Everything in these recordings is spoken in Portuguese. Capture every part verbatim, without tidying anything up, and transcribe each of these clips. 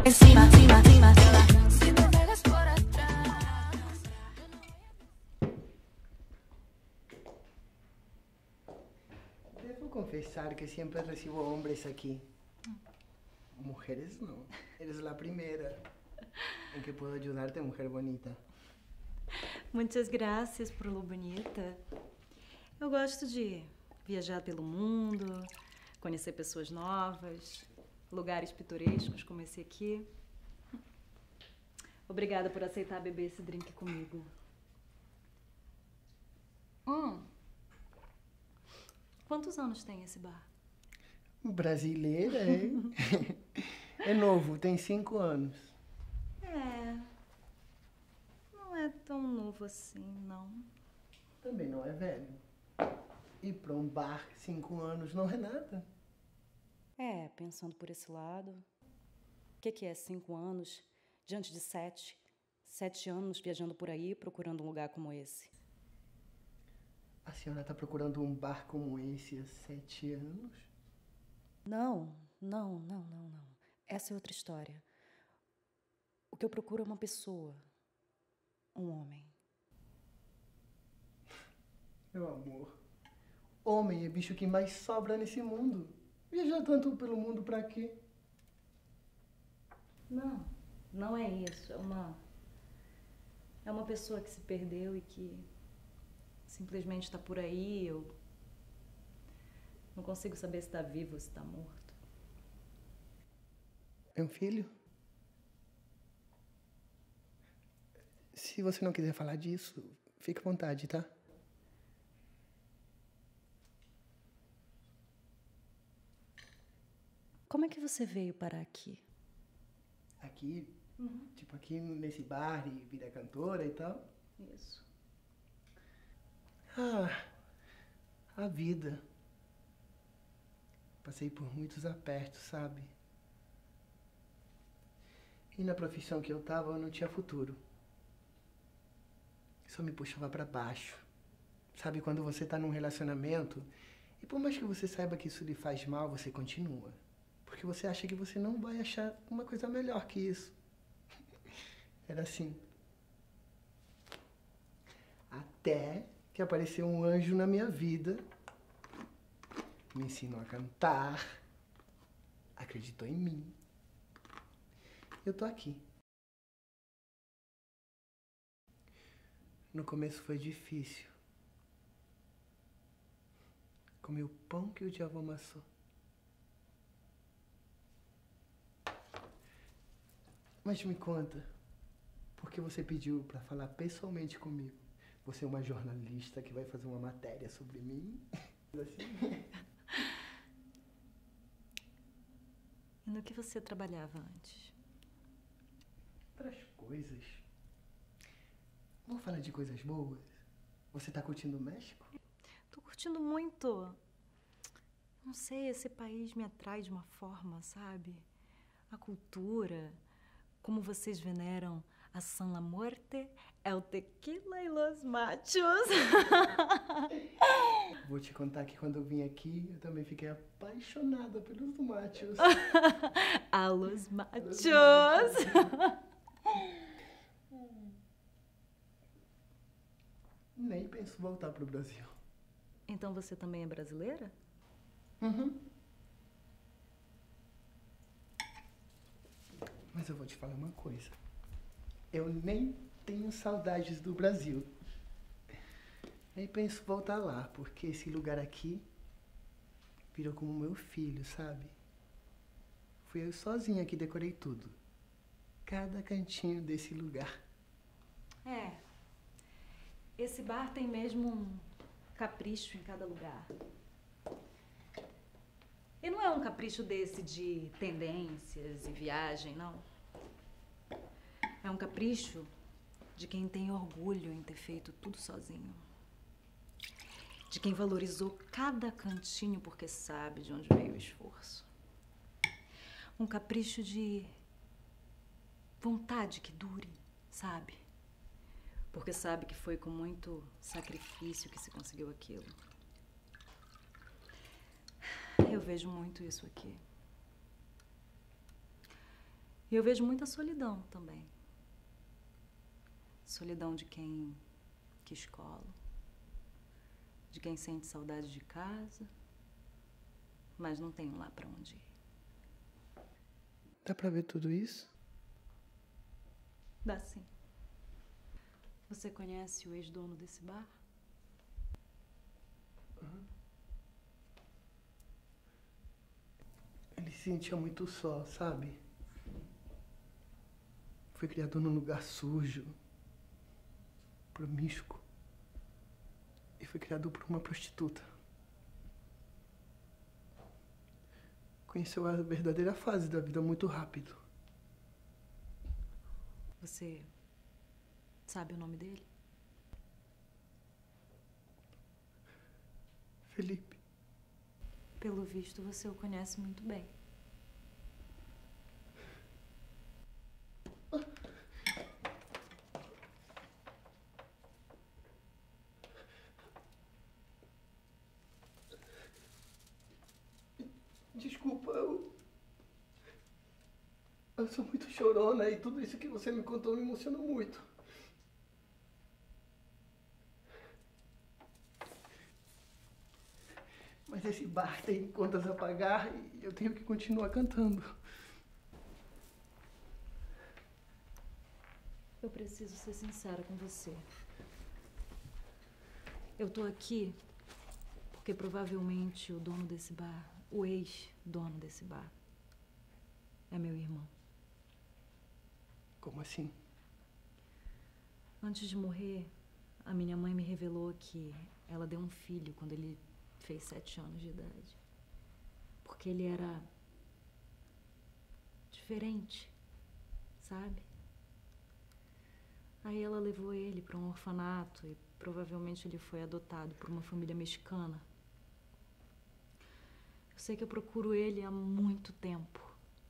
Encima, encima, encima, encima. Si te pegas por atrás. Devo confessar que sempre recibo hombres aqui. Mujeres não. Eres a primeira em que puedo ajudarte, mulher bonita. Muitas graças por lo bonita. Eu gosto de viajar pelo mundo, conhecer pessoas novas, lugares pitorescos como esse aqui. Obrigada por aceitar beber esse drink comigo. Hum. Quantos anos tem esse bar? Brasileira, hein? É novo, tem cinco anos. É. Não é tão novo assim, não. Também não é velho. E para um bar, cinco anos não é nada. É, pensando por esse lado. O que, que é cinco anos diante de sete? Sete anos viajando por aí procurando um lugar como esse. A senhora está procurando um bar como esse há sete anos? Não, não, não, não, não. Essa é outra história. O que eu procuro é uma pessoa. Um homem. Meu amor, homem é bicho que mais sobra nesse mundo. Viajar tanto pelo mundo pra quê? Não, não é isso. É uma... É uma pessoa que se perdeu e que simplesmente está por aí. Eu não consigo saber se está vivo ou se está morto. É um filho? Se você não quiser falar disso, fique à vontade, tá? Como é que você veio parar aqui? Aqui, Uhum. tipo aqui nesse bar e vira cantora e tal? Isso. Ah, a vida. Passei por muitos apertos, sabe? E na profissão que eu tava, eu não tinha futuro. Só me puxava pra baixo. Sabe, quando você tá num relacionamento, e por mais que você saiba que isso lhe faz mal, você continua. Porque você acha que você não vai achar uma coisa melhor que isso. Era assim. Até que apareceu um anjo na minha vida, me ensinou a cantar, acreditou em mim. Eu tô aqui. No começo foi difícil. Comi o pão que o diabo amassou. Mas me conta, por que você pediu pra falar pessoalmente comigo? Você é uma jornalista que vai fazer uma matéria sobre mim? Assim? E no que você trabalhava antes? Outras coisas. Vamos falar de coisas boas? Você tá curtindo o México? Tô curtindo muito. Não sei, esse país me atrai de uma forma, sabe? A cultura, como vocês veneram a San La Muerte, el tequila e los machos. Vou te contar que quando eu vim aqui, eu também fiquei apaixonada pelos machos. A los machos. Nem penso voltar pro Brasil. Então você também é brasileira? Uhum. Mas eu vou te falar uma coisa. Eu nem tenho saudades do Brasil. Nem penso voltar lá, porque esse lugar aqui virou como meu filho, sabe? Fui eu sozinha que decorei tudo. Cada cantinho desse lugar. É. Esse bar tem mesmo um capricho em cada lugar. E não é um capricho desse de tendências e viagem, não. É um capricho de quem tem orgulho em ter feito tudo sozinho. De quem valorizou cada cantinho porque sabe de onde veio o esforço. Um capricho de vontade que dure, sabe? Porque sabe que foi com muito sacrifício que se conseguiu aquilo. Eu vejo muito isso aqui. E eu vejo muita solidão também. Solidão de quem quis colo, de quem sente saudade de casa, mas não tem um lá pra onde ir. Dá pra ver tudo isso? Dá sim. Você conhece o ex-dono desse bar? Ele se sentia muito só, sabe? Foi criado num lugar sujo, promíscuo. E foi criado por uma prostituta. Conheceu a verdadeira fase da vida muito rápido. Você sabe o nome dele? Felipe. Pelo visto, você o conhece muito bem. Desculpa, eu... Eu sou muito chorona e tudo isso que você me contou me emocionou muito. Mas esse bar tem contas a pagar e eu tenho que continuar cantando. Eu preciso ser sincera com você. Eu tô aqui porque provavelmente o dono desse bar, o ex-dono desse bar, é meu irmão. Como assim? Antes de morrer, a minha mãe me revelou que ela deu um filho quando ele fez sete anos de idade. Porque ele era diferente, sabe? Aí ela levou ele para um orfanato e provavelmente ele foi adotado por uma família mexicana. Eu sei que eu procuro ele há muito tempo.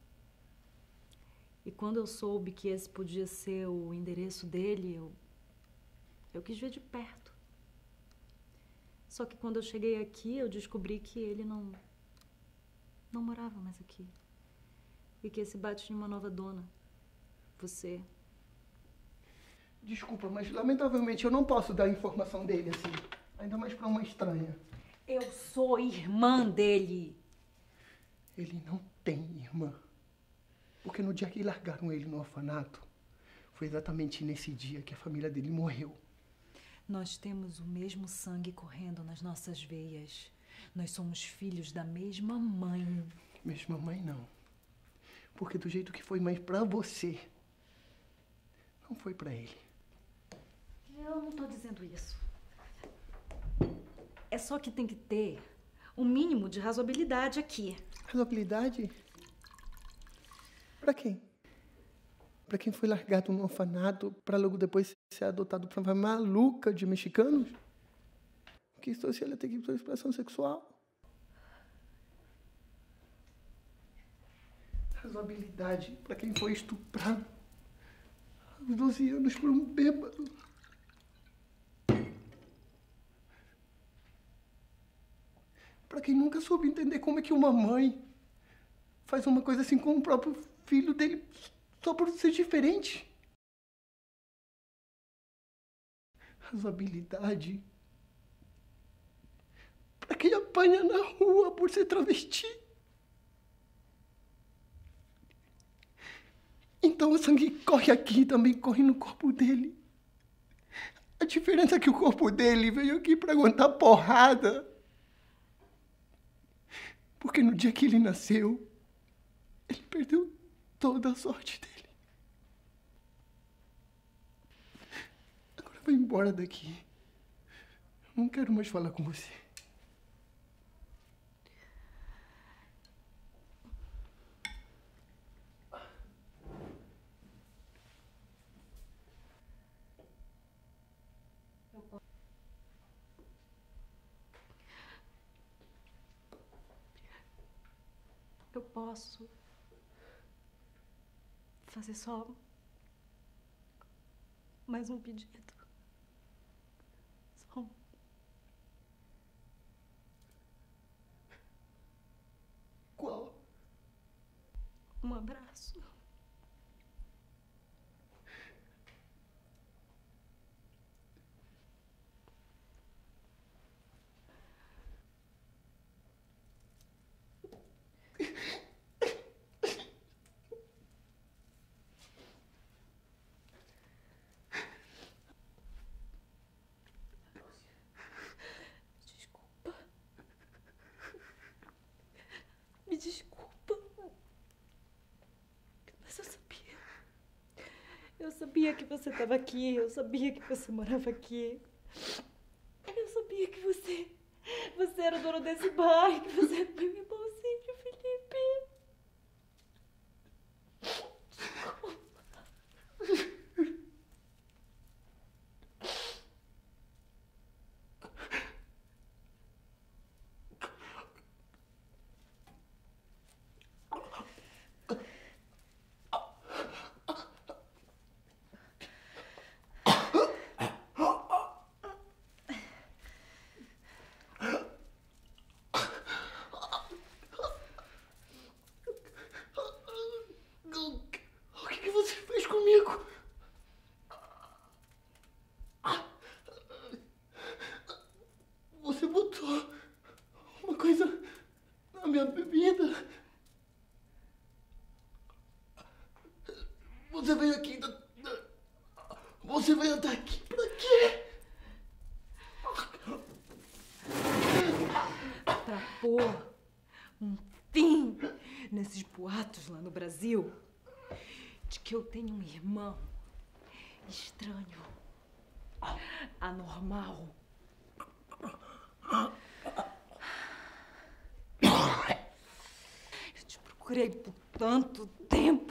E quando eu soube que esse podia ser o endereço dele, eu, eu quis ver de perto. Só que quando eu cheguei aqui, eu descobri que ele não, não morava mais aqui. E que esse bar tinha uma nova dona. Você. Desculpa, mas lamentavelmente eu não posso dar informação dele assim. Ainda mais pra uma estranha. Eu sou irmã dele. Ele não tem irmã. Porque no dia que largaram ele no orfanato, foi exatamente nesse dia que a família dele morreu. Nós temos o mesmo sangue correndo nas nossas veias. Nós somos filhos da mesma mãe. Mesma mãe, não. Porque do jeito que foi mãe pra você, não foi pra ele. Eu não tô dizendo isso. É só que tem que ter um mínimo de razoabilidade aqui. Razoabilidade? Pra quem? Pra quem foi largado no orfanato pra logo depois ser adotado por uma maluca de mexicanos? Que isso se ela tem que ter expressão sexual? Razoabilidade pra quem foi estuprado aos doze anos por um bêbado. Pra quem nunca soube entender como é que uma mãe faz uma coisa assim com o próprio filho dele só por ser diferente. Razoabilidade pra quem apanha na rua por ser travesti. Então o sangue corre aqui, também corre no corpo dele. A diferença é que o corpo dele veio aqui pra aguentar porrada. Porque no dia que ele nasceu, ele perdeu toda a sorte dele. Agora vai embora daqui. Eu não quero mais falar com você. Eu posso fazer só mais um pedido. Só um. Qual? Um abraço. Eu sabia que você estava aqui, eu sabia que você morava aqui. Eu sabia que você... Você era o dono desse bar e que você era meu irmãozinho, Felipe. O que que você fez comigo? Você botou uma coisa na minha bebida. Você veio aqui... da- da- Você veio até aqui pra quê? Pra pôr um fim nesses boatos lá no Brasil de que eu tenho um irmão estranho, anormal. Eu te procurei por tanto tempo.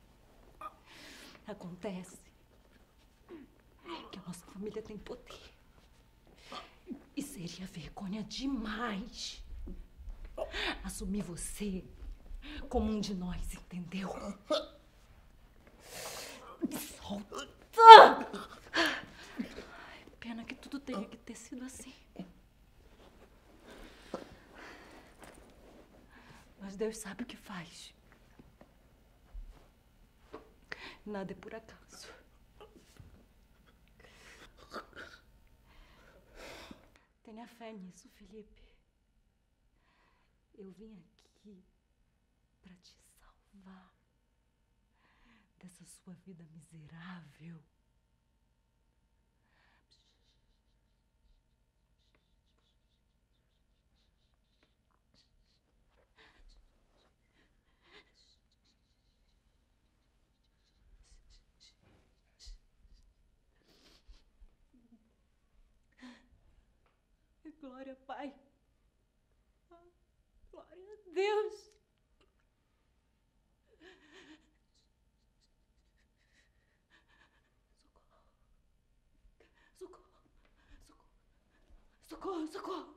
Acontece que a nossa família tem poder. E seria vergonha demais assumir você como um de nós, entendeu? Solta! Ai, pena que tudo tenha que ter sido assim. Mas Deus sabe o que faz. Nada é por acaso. Tenha fé nisso, Felipe. Eu vim aqui pra te salvar dessa sua vida miserável. Glória, Pai. Glória a Deus. Socorro. Socorro. Socorro. Socorro. Socorro.